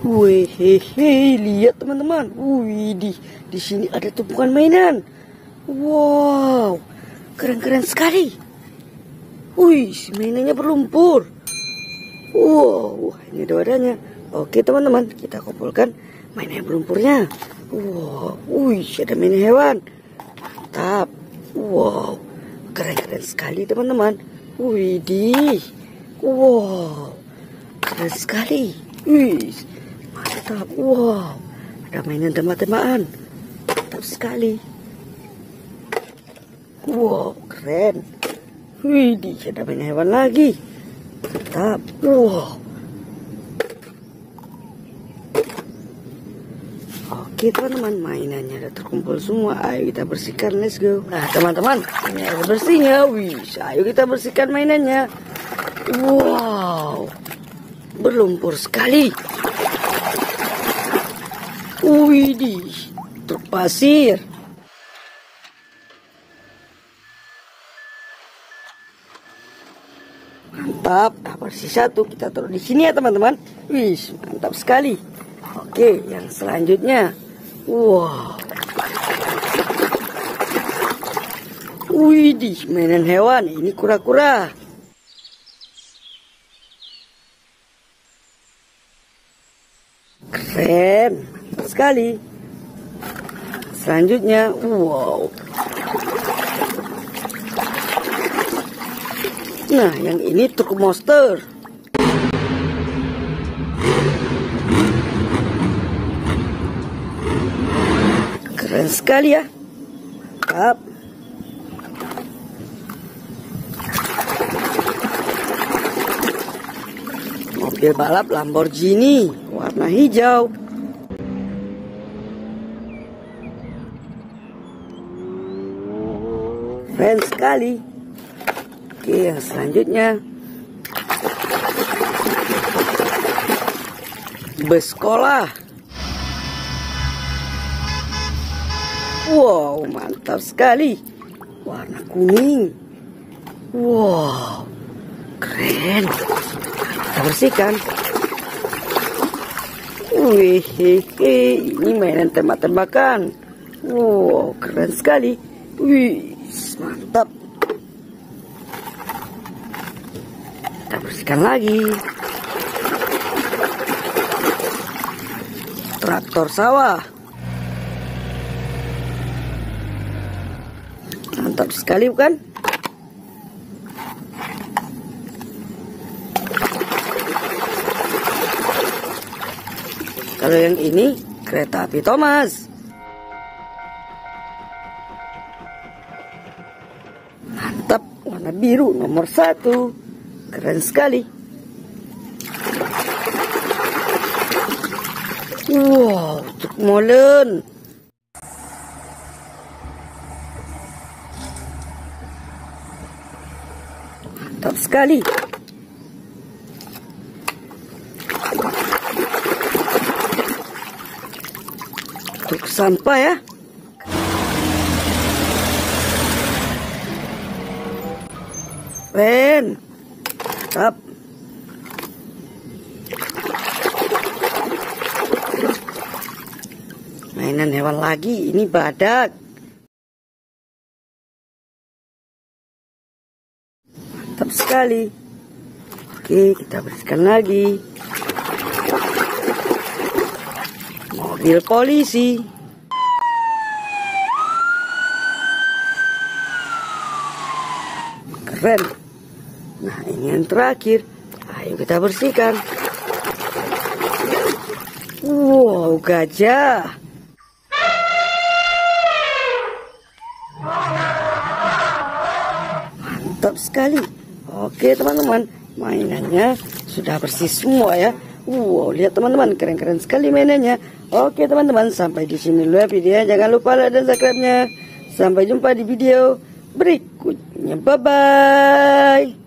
Wehehe, lihat teman-teman. Wih, di sini ada tumpukan mainan. Wow, keren-keren sekali. Wih, mainannya berlumpur. Wow, ini ada wadahnya. Oke teman-teman, kita kumpulkan mainan berlumpurnya. Wow, wih, ada mainan hewan. Mantap. Wow, keren-keren sekali teman-teman. Wih, wow, keren sekali. Wih, mantap. Wow, ada mainan tembak-tembakan. Mantap sekali. Wow, keren. Wih, ada mainan hewan lagi. Mantap. Wow. Oke teman-teman, mainannya udah terkumpul semua. Ayo kita bersihkan, let's go. Nah teman-teman, ini air bersihnya. Wih, ayo kita bersihkan mainannya. Wow, berlumpur sekali. Wih, truk pasir. Mantap, nah bersih satu. Kita taruh di sini ya teman-teman. Wih, mantap sekali. Oke, yang selanjutnya. Wow. Wih, mainan hewan. Ini kura-kura. Keren, mantap sekali. Selanjutnya, wow. Nah, yang ini truk monster. Keren sekali ya. Mantap. Mobil balap Lamborghini warna hijau. Keren sekali. Oke, yang selanjutnya bus sekolah. Wow, mantap sekali. Warna kuning. Wow, keren. Kita bersihkan. Wih, ini mainan tembak-tembakan. Wow, keren sekali. Wih, mantap. Kita bersihkan lagi. Traktor sawah. Mantap sekali bukan? Kalau yang ini kereta api Thomas. Mantap, warna biru nomor 1. Keren sekali. Wow, truk molen. Mantap sekali. Truk sampah ya. Keren. Mantap. Mainan hewan lagi, ini badak. Mantap sekali. Oke, kita bersihkan lagi. Mobil polisi. Keren. Nah, ini yang terakhir. Ayo kita bersihkan. Wow, gajah. Mantap sekali. Oke teman-teman, mainannya sudah bersih semua ya. Wow, lihat teman-teman, keren-keren sekali mainannya. Oke teman-teman, sampai di sini dulu ya videonya. Jangan lupa like dan subscribe-nya. Sampai jumpa di video berikutnya. Bye-bye.